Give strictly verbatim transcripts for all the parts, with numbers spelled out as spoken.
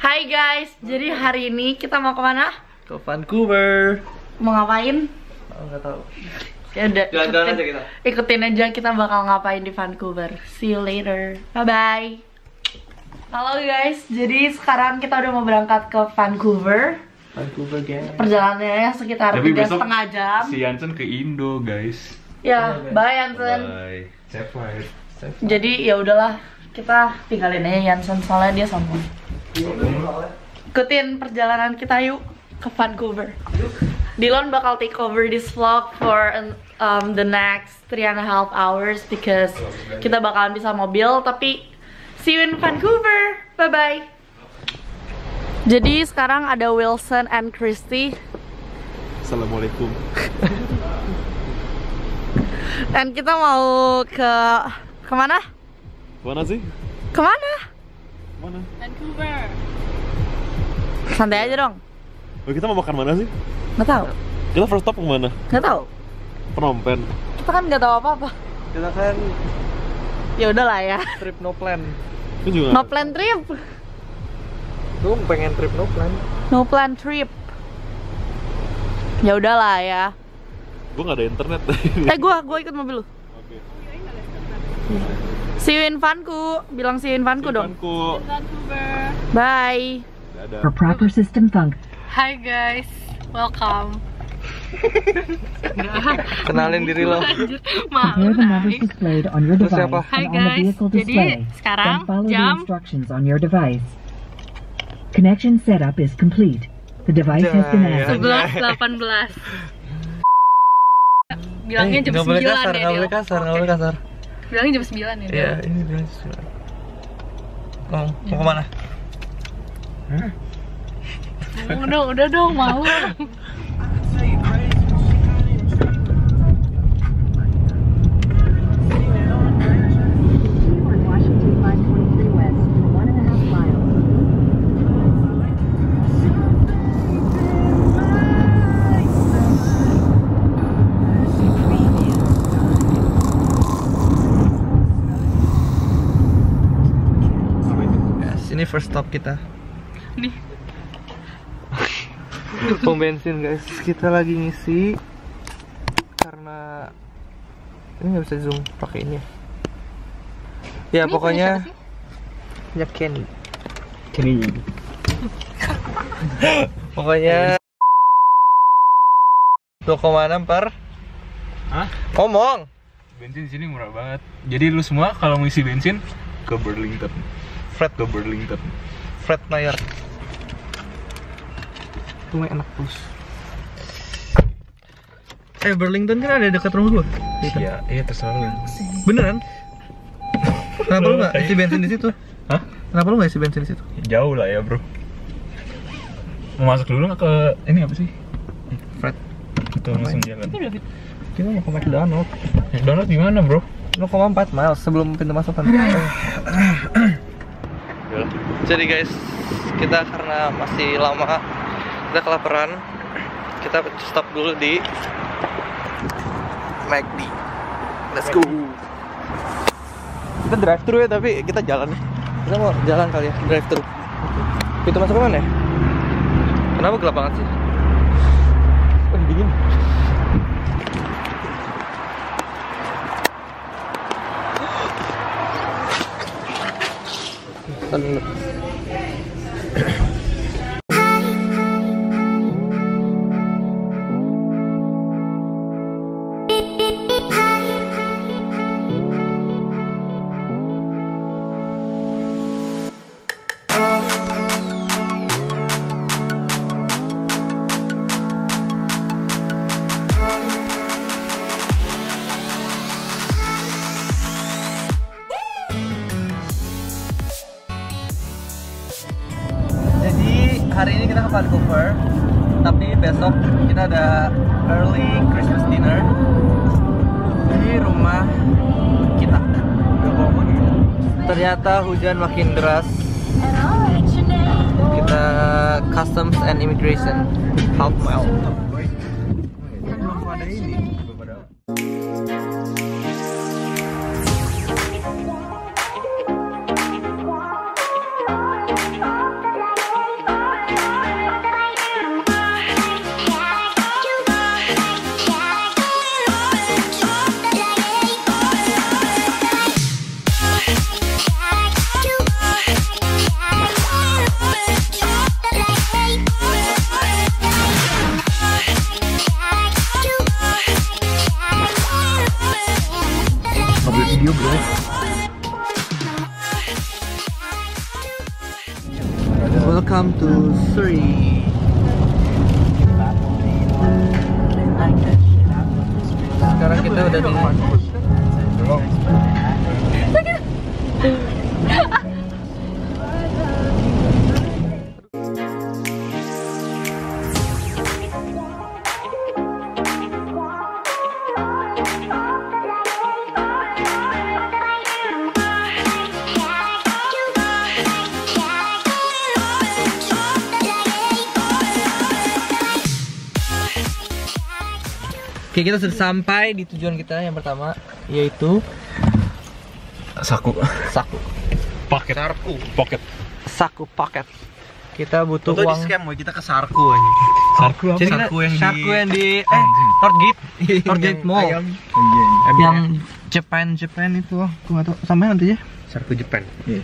Hai guys, jadi hari ini kita mau kemana? Ke Vancouver. Mau ngapain? Oh, nggak tahu. Ya udah, Jalan-jalan ikutin, aja kita. ikutin aja kita bakal ngapain di Vancouver. See you later, bye bye. Halo guys, jadi sekarang kita udah mau berangkat ke Vancouver. Vancouver guys. Perjalanannya sekitar Tapi tiga besok setengah jam. Si Yansen ke Indo guys. Ya, bye Yansen. Bye. Safe flight. Jadi ya udahlah, kita tinggalin aja Yansen soalnya dia sombong. Ikutin perjalanan kita yuk ke Vancouver. Dylan bakal take over this vlog for um, the next three and a half hours because kita bakalan bisa mobil. Tapi see you in Vancouver, bye bye. Jadi sekarang ada Wilson and Christy. Assalamualaikum. Dan kita mau ke kemana? Mana sih? Kemana? Mana? Vancouver. Santai aja dong. Oh, kita mau makan mana sih? Nggak tahu. Kita first stop kemana? Nggak tahu. Phnom Penh. Kita kan nggak tahu apa-apa. Kita kan Ya udahlah ya. trip no plan. Itu juga. No plan trip. Lu pengen trip no plan? No plan trip. Ya udahlah ya. Gue nggak ada internet. Eh gua gua ikut mobil lu. Oke. See you in Vanku. Bilang see you in Vanku dong. Vanku. Bye. Dadah. For proper system func. Hi guys. Welcome. Kenalin diri lo. Compare the numbers displayed on your Terus device siapa? Hi, and on the guys. vehicle Jadi, display. sekarang Then follow the jam- instructions on your device. Connection setup is complete. The device has been Jaya. added. sebelas delapan belas. Bilangnya jam Nggak boleh sembilan kasar, ya nggak boleh Dil. kasar, nggak boleh kasar. Bilangnya jam sembilan ya Dil. Iya, ini bilang sesuai. Mau, mau kemana? Udah udah dong mau. Ini first stop kita. Nih. Pom bensin guys, kita lagi ngisi karena ini nggak bisa zoom pakai ini. Ya Ini pokoknya punya punya Kenny. Kenny. Pokoknya dua koma enam per. Hah? Ngomong. Bensin di sini murah banget. Jadi lu semua kalau mau isi bensin ke Burlington. Fred Ke Burlington. Fred Mayer. Itu mah enak terus. Eh Burlington kan ada dekat rumah gua. Iya, iya terserah lu. Beneran? Kenapa lu nggak isi bensin di situ? Hah? Kenapa lu nggak isi bensin di situ? Jauh lah ya, Bro. Mau masuk dulu nggak ke ini apa sih? Fred. Atau langsung jalan? Kita mau ke McDonald. McDonald di mana, Bro? nol koma empat miles sebelum pintu masuk kan. Jadi guys, kita karena masih lama, kita kelaparan, kita stop dulu di McD. Let's go. Kita drive thru ya, tapi kita jalan. Kita mau jalan kali ya, drive thru. Pintu masuk mana ya? Kenapa gelap banget sih? Oh, dingin. Tahan dulu. Hari ini kita ke Vancouver, tapi besok kita ada early Christmas dinner di rumah kita. Ternyata hujan makin deras. Kita Customs and Immigration half mile. Ada ini. Welcome to Surrey. Sekarang kita udah di Oke, kita sudah sampai di tujuan kita yang pertama, yaitu Saku. Saku. Pocket. Sarku. Pocket. Saku pocket. Kita butuh Tuh uang. di scam, woy. Kita ke Sarku aja. Sarku apa? Jadi kita Sarku yang di- Sarku yang di eh Northgate, Northgate Mall. Yang Japan Japan itu, aku nggak tahu. Sama nanti ya. Sarku Jepang.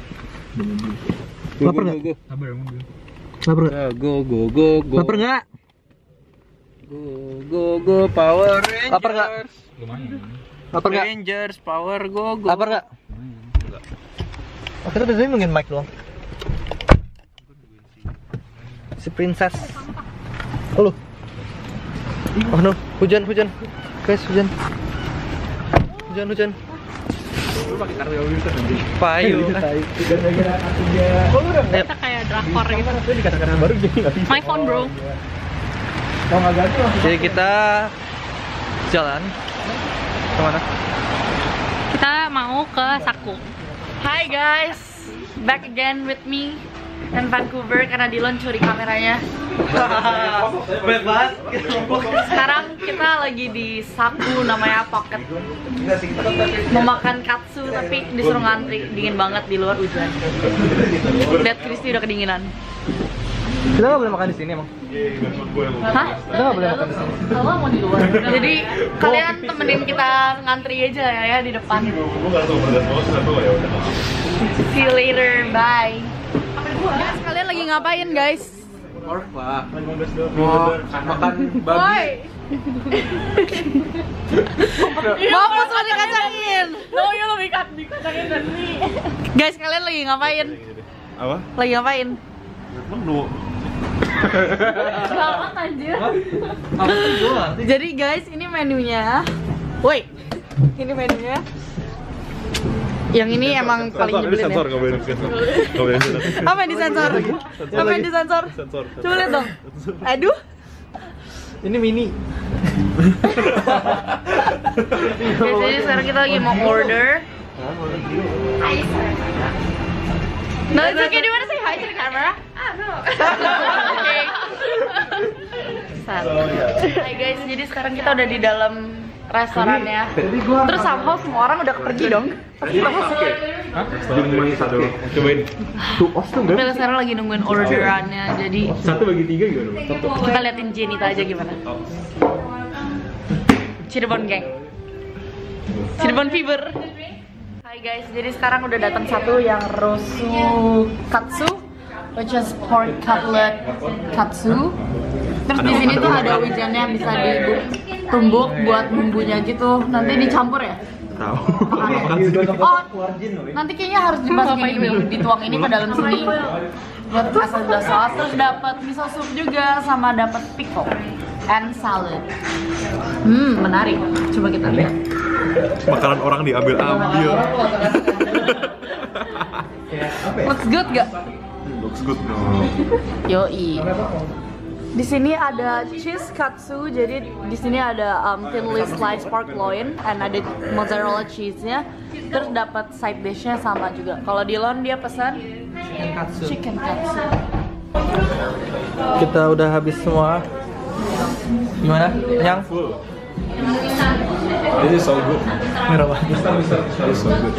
Lapar nggak? Sabar mobil. Lapar nggak? Go go go go. Lapar nggak? Go go go Power Rangers. Lapar nggak? Lumayan. Lapar nggak? Rangers Power go go. Lapar nggak? Oh, kita biasanya nungguin mic doang. Si princess. Halo. Oh no, hujan hujan. Guys, hujan. Hujan hujan. Payu. Kita kayak drakor gitu. My phone bro. Jadi kita jalan kemana? Kita mau ke Saku. Hi guys, back again with me in Vancouver karena Dylan curi kameranya. Banyak banget. Sekarang kita lagi di Saku, namanya Pocket. Mau makan katsu tapi disuruh ngantri, dingin banget di luar hujan. Lihat Kristi udah kedinginan. Kita nggak boleh makan di sini emang. Hah? Kita nggak boleh makan di sini. Kalau mau di luar. Jadi kalian temenin kita ngantri aja ya, ya di depan. See you later, bye. Guys, kalian lagi ngapain guys? Mau makan babi. Mampus mau dikacangin. No, you lebih dikacangin dan mie. Guys, kalian lagi ngapain? Apa? Lagi ngapain? Menu. Galak anjir. Jadi guys, ini menunya. Woi, ini menunya. Yang ini emang paling nyebelin ya. Apa yang disensor? Apa yang disensor? Coba lihat dong. Aduh. Ini mini. Guys, jadi sekarang kita lagi mau order. No, it's okay. Do you want to say hi to the camera? Ah, no. Okay. Sad. Hai guys, jadi sekarang kita udah di dalam restorannya. Terus somehow semua orang udah pergi dong. Cobain. Kita sekarang lagi nungguin orderannya. Jadi Satu bagi tiga gimana? kita liatin Jenita aja gimana. Cirebon gang. Cirebon fever. Hai guys, jadi sekarang udah datang satu yang rosu katsu, which is pork cutlet katsu. Terus di sini tuh ada wijennya bisa ditumbuk buat bumbunya gitu. Nanti dicampur ya? Tahu. Oh, nanti kayaknya harus dimasukin ini, dituang ini ke dalam sini. Buat asal udah saus, terus dapat miso soup juga sama dapat pickle and salad. Hmm, menarik. Coba kita lihat. Makanan orang diambil-ambil. Looks good gak? Looks good no. Yoi. Di sini ada cheese katsu, jadi di sini ada um, thinly sliced pork loin, and ada mozzarella cheese-nya. Terus dapat side dish-nya sama juga. Kalau Dylan dia pesan Chicken katsu. chicken katsu. Kita udah habis semua. Gimana? Kenyang? This is so good. Merah banget. This is so good.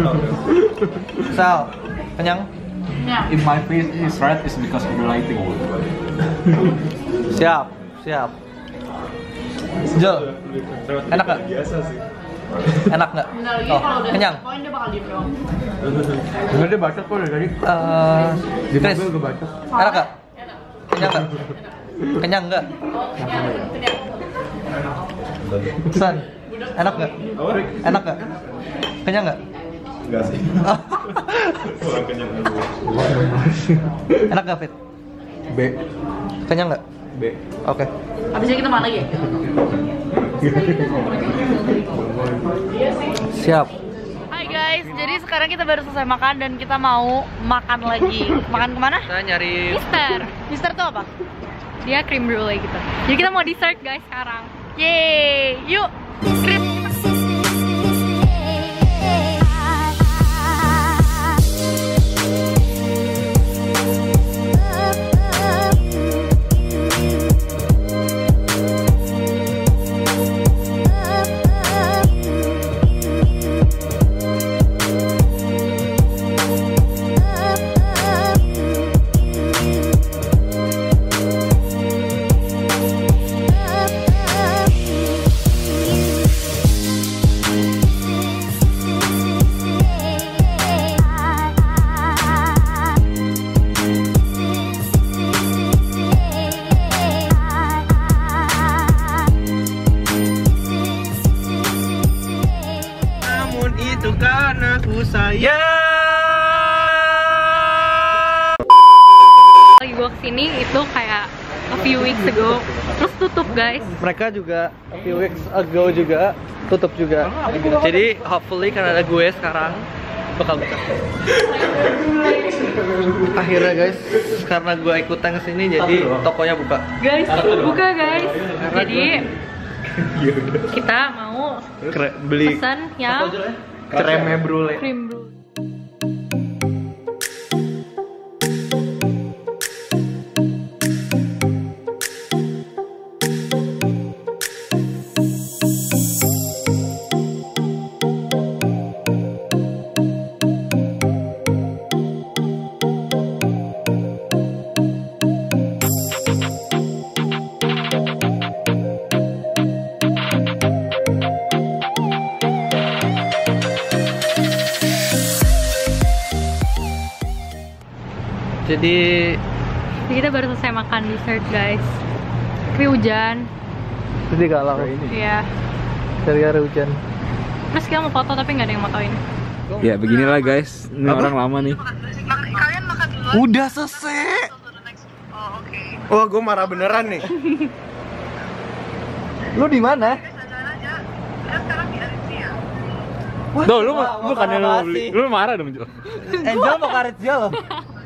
Sal, kenyang? Ya. If my face is red, it's because of the lighting. Siap, siap. Jel, enak gak? Biasa sih. Enak gak? Bentar lagi Oh, kalau udah kenyang? poin dia bakal diem doang. Bener dia bacot kok dari tadi. Eh, Di Chris, mobil gue bacot. enak gak? Kenyang gak? Kenyang gak? San, enak gak? Enak gak? Kenyang gak? Enggak sih. Kurang kenyang aja. Enak gak, Fit? B. Kenyang nggak? B. Oke. Habisnya kita makan lagi ya? Siap. Hai guys, jadi sekarang kita baru selesai makan dan kita mau makan lagi. Makan kemana? Kita nyari Mister, Mister tuh apa? dia cream brulee gitu. Jadi kita mau dessert guys sekarang. Yeay, yuk cream. Itu kan aku sayang. Lagi gua kesini itu kayak a few weeks ago, terus tutup guys. Mereka juga a few weeks ago juga tutup juga. Jadi hopefully karena ada gue sekarang bakal buka. Akhirnya guys, karena gue ikutan kesini jadi tokonya buka. Guys, buka guys. Jadi kita mau Kre beli pesan yang creme brulee. cream brulee. Jadi Jadi kita baru selesai makan dessert guys. Tapi hujan. jadi galau. Iya. Gara-gara hujan. Terus kita mau foto tapi nggak ada yang motoin. Ya beginilah guys, ini orang lama nih. Udah selesai. Oh, gue marah beneran nih. Lu di mana? Duh, lu bukannya lu lu marah dong, Jo. Angel mau karetja loh.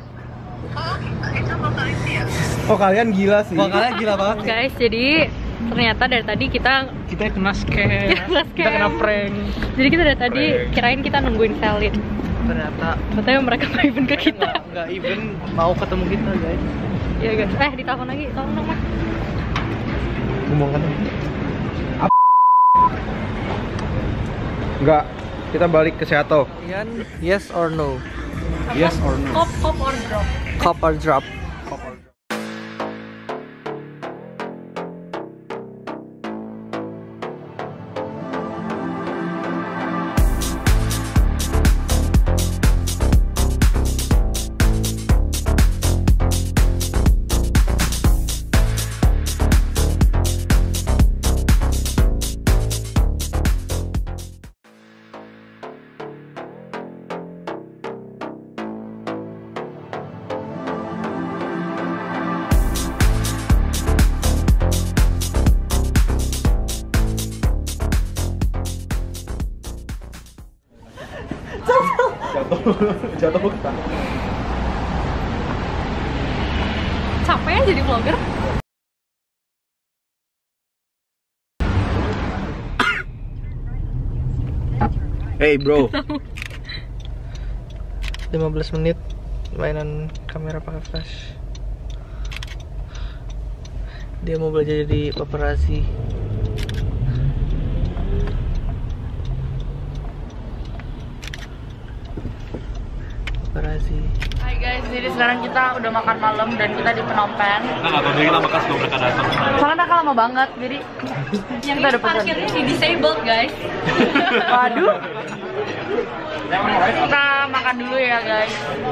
Oh, kalian gila sih. Oh, kalian gila banget. Guys, jadi ternyata dari tadi kita Kita kena scare. Kena Kita kena scare. prank. jadi kita dari tadi kirain kita nungguin Selin. Ternyata Ternyata mereka mau even ke kita. nggak nggak even mau ketemu kita, guys. Iya guys. Eh, ditelepon lagi. Tolong dong, Mas. Ngomong kan? Enggak. Kita balik ke Seattle. Kalian yes or no? Yes or no? Cop, cop or drop. Cop or drop? Jatuh ke Capek ya jadi vlogger. Hey bro. lima belas menit mainan kamera pakai flash. Dia mau belajar jadi paparazzi. Paparazzi. Hai guys, jadi sekarang kita udah makan malam dan kita di Phnom Penh. Nah, nggak tahu kita bekas kalau mereka datang. Soalnya mereka lama banget, jadi Yang kita ini udah pesan. parkirnya di disabled guys. Waduh. Kita makan dulu ya guys.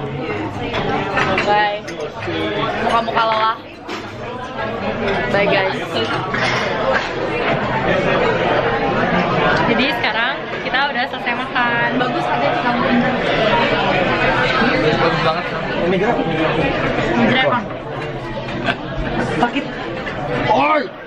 Bye. Muka-muka lelah. Bye guys. Jadi sekarang kita udah selesai makan. Bagus ada di kamu. Bagus banget. Ini gerak. Ini apa? Sakit. Oi.